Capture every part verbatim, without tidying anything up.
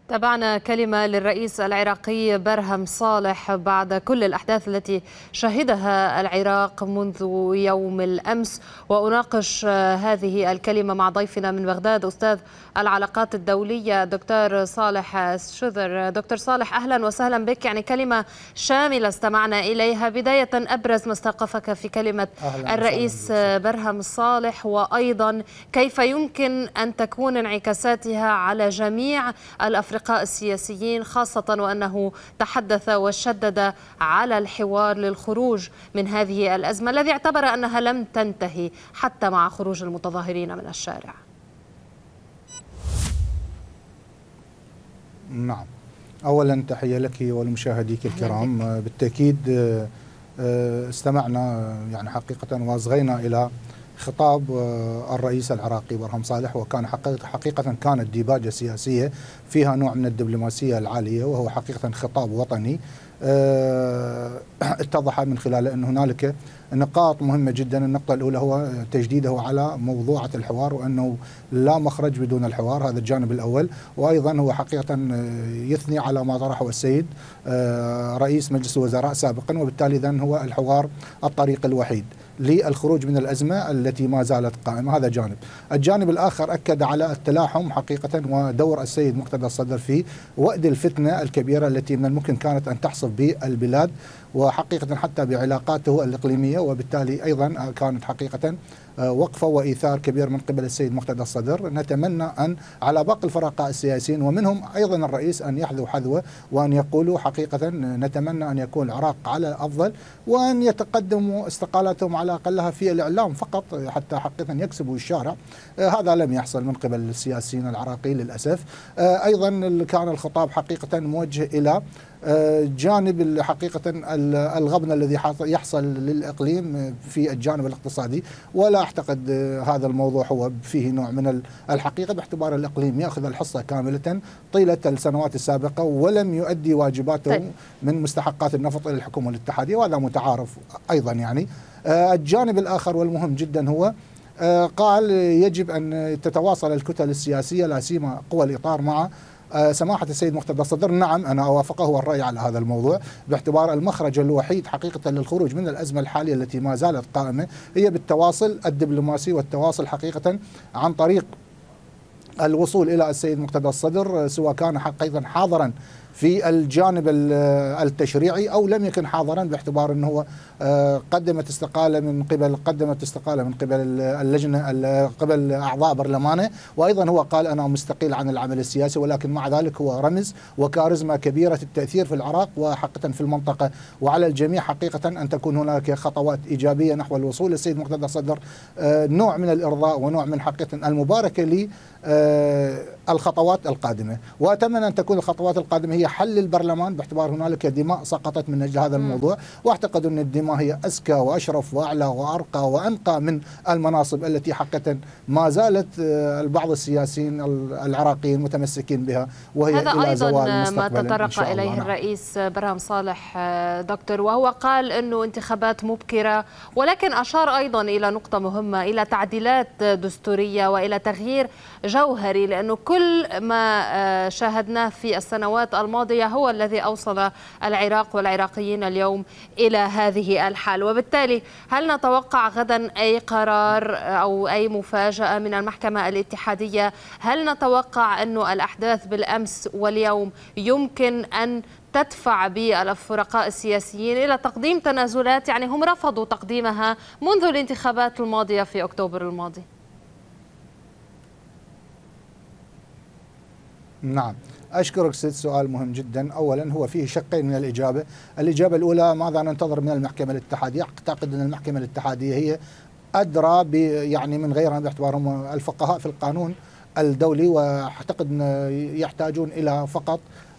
تابعنا كلمة للرئيس العراقي برهم صالح بعد كل الأحداث التي شهدها العراق منذ يوم الأمس، وأناقش هذه الكلمة مع ضيفنا من بغداد أستاذ العلاقات الدولية دكتور صالح الشذر. دكتور صالح، أهلا وسهلا بك. يعني كلمة شاملة استمعنا إليها. بداية أبرز ما استوقفك في كلمة الرئيس برهم صالح، وأيضا كيف يمكن أن تكون انعكاساتها على جميع الأفرقاء السياسيين، خاصة وأنه تحدث وشدد على الحوار للخروج من هذه الأزمة الذي اعتبر أنها لم تنتهي حتى مع خروج المتظاهرين من الشارع. نعم، أولا تحية لك ولمشاهديك الكرام. بالتأكيد استمعنا يعني حقيقة واصغينا إلى خطاب الرئيس العراقي برهم صالح، وكان حقيقة كانت ديباجة سياسية فيها نوع من الدبلوماسية العالية، وهو حقيقة خطاب وطني اتضح من خلاله أن هنالك نقاط مهمة جدا. النقطة الأولى هو تجديده على موضوعة الحوار، وأنه لا مخرج بدون الحوار، هذا الجانب الأول. وأيضا هو حقيقة يثني على ما طرحه السيد رئيس مجلس الوزراء سابقا، وبالتالي إذن هو الحوار الطريق الوحيد للخروج من الأزمة التي ما زالت قائمة. هذا جانب. الجانب الآخر أكد على التلاحم حقيقة ودور السيد مقتدى الصدر في وأد الفتنة الكبيرة التي من الممكن كانت أن تحصل بالبلاد، وحقيقة حتى بعلاقاته الإقليمية، وبالتالي أيضا كانت حقيقة وقفة وإيثار كبير من قبل السيد مقتدى الصدر. نتمنى أن على باقي الفرقاء السياسيين ومنهم أيضا الرئيس أن يحذو حذوه، وأن يقولوا حقيقة نتمنى أن يكون العراق على الأفضل، وأن يتقدموا استقالاتهم على أقلها في الإعلام فقط حتى حقيقة يكسبوا الشارع. هذا لم يحصل من قبل السياسيين العراقيين للأسف. أيضا كان الخطاب حقيقة موجه إلى جانب حقيقة الغبن الذي يحصل للإقليم في الجانب الاقتصادي، ولا أعتقد هذا الموضوع هو فيه نوع من الحقيقة، باعتبار الإقليم يأخذ الحصة كاملة طيلة السنوات السابقة ولم يؤدي واجباته طيب. من مستحقات النفط إلى الحكومة الاتحادية، وهذا متعارف أيضا. يعني الجانب الآخر والمهم جدا هو قال يجب أن تتواصل الكتل السياسية لا سيما قوى الإطار مع سماحة السيد مقتدى الصدر. نعم، أنا أوافقه الرأي على هذا الموضوع، باعتبار المخرج الوحيد حقيقة للخروج من الأزمة الحالية التي ما زالت قائمة هي بالتواصل الدبلوماسي، والتواصل حقيقة عن طريق الوصول إلى السيد مقتدى الصدر، سواء كان حقيقة حاضرا في الجانب التشريعي أو لم يكن حاضرا، باعتبار أنه هو قدمت استقالة من قبل قدمت استقالة من قبل اللجنة قبل أعضاء برلمانه، وأيضا هو قال أنا مستقيل عن العمل السياسي، ولكن مع ذلك هو رمز وكاريزما كبيرة التأثير في العراق وحقيقة في المنطقة، وعلى الجميع حقيقة أن تكون هناك خطوات إيجابية نحو الوصول للسيد مقتدى الصدر، نوع من الإرضاء ونوع من حقيقة المباركة للخطوات القادمة. وأتمنى أن تكون الخطوات القادمة هي حل البرلمان، باعتبار هنالك دماء سقطت من أجل هذا الموضوع، واعتقد أن الدماء هي أزكى وأشرف وأعلى وأرقى وأنقى من المناصب التي حقيقة ما زالت البعض السياسيين العراقيين متمسكين بها، وهي هذا إلى أيضا زوال ما تطرق إليه الرئيس برهم صالح دكتور، وهو قال أنه انتخابات مبكرة، ولكن أشار أيضا إلى نقطة مهمة، إلى تعديلات دستورية وإلى تغيير جوهري، لأنه كل ما شاهدناه في السنوات الماضية هو الذي أوصل العراق والعراقيين اليوم إلى هذه الحال. وبالتالي هل نتوقع غدا أي قرار أو أي مفاجأة من المحكمة الاتحادية؟ هل نتوقع أن الأحداث بالأمس واليوم يمكن أن تدفع بالفرقاء السياسيين إلى تقديم تنازلات؟ يعني هم رفضوا تقديمها منذ الانتخابات الماضية في أكتوبر الماضي. نعم، أشكرك سيد، سؤال مهم جدا. أولا هو فيه شقين من الإجابة. الإجابة الأولى ماذا ننتظر من المحكمة الاتحادية؟ أعتقد أن المحكمة الاتحادية هي أدرى ب يعني من غيرها، باعتبارهم الفقهاء في القانون الدولي، وأعتقد أن يحتاجون إلى فقط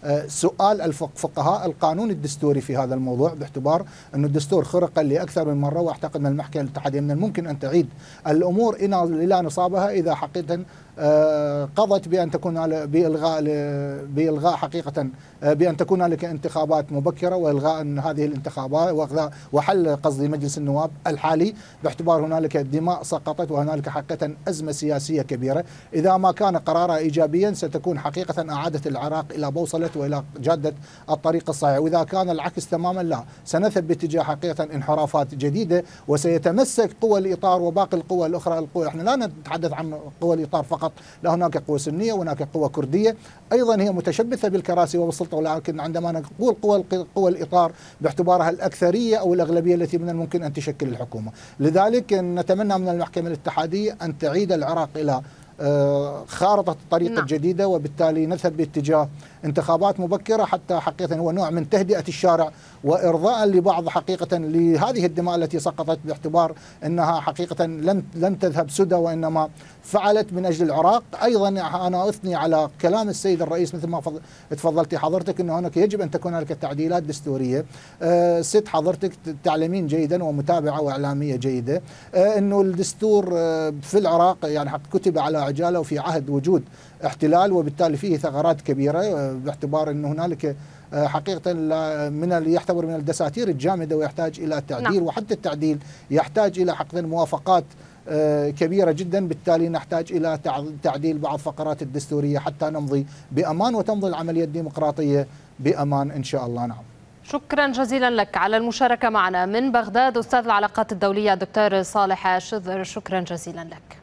سؤال الفقهاء القانون الدستوري في هذا الموضوع، باعتبار أن الدستور خرق لأكثر من مرة، وأعتقد أن المحكمة الاتحادية من الممكن أن تعيد الأمور إلى نصابها إذا حقيقة قضت بأن تكون بإلغاء بإلغاء حقيقة بأن تكون هنالك انتخابات مبكرة وإلغاء هذه الانتخابات وحل قصدي مجلس النواب الحالي، باعتبار هنالك دماء سقطت وهنالك حقيقة أزمة سياسية كبيرة. إذا ما كان قرارها إيجابيا ستكون حقيقة أعادت العراق إلى بوصلة وإلى جادة الطريق الصحيح، وإذا كان العكس تماما لا، سنذهب باتجاه حقيقة انحرافات جديدة، وسيتمسك قوى الإطار وباقي القوى الأخرى. القوى احنا لا نتحدث عن قوى الإطار فقط، لا، هناك قوى سنية وهناك قوى كردية أيضا هي متشبثة بالكراسي وبالسلطة، ولكن عندما نقول قوى قوى الإطار باعتبارها الأكثرية أو الأغلبية التي من الممكن أن تشكل الحكومة. لذلك نتمنى من المحكمة الاتحادية أن تعيد العراق إلى خارطة الطريق نعم. الجديدة، وبالتالي نذهب باتجاه انتخابات مبكرة، حتى حقيقة هو نوع من تهدئة الشارع وإرضاء لبعض حقيقة لهذه الدماء التي سقطت، باعتبار أنها حقيقة لم لم تذهب سدى، وإنما فعلت من أجل العراق. أيضا أنا أثني على كلام السيد الرئيس مثل ما تفضلتي حضرتك، أنه هناك يجب أن تكون هناك تعديلات دستورية. أه ست حضرتك تعلمين جيدا ومتابعة وإعلامية جيدة أه أنه الدستور أه في العراق يعني كتب على عجالة وفي عهد وجود احتلال، وبالتالي فيه ثغرات كبيرة، باعتبار أن هنالك حقيقة من اللي يعتبر من الدساتير الجامدة ويحتاج إلى تعديل نعم. وحتى التعديل يحتاج إلى حقيقة موافقات كبيرة جدا، بالتالي نحتاج إلى تعديل بعض فقرات الدستورية حتى نمضي بأمان وتمضي العملية الديمقراطية بأمان إن شاء الله. نعم، شكرا جزيلا لك على المشاركة معنا من بغداد أستاذ العلاقات الدولية الدكتور صالح الشذر، شكرا جزيلا لك.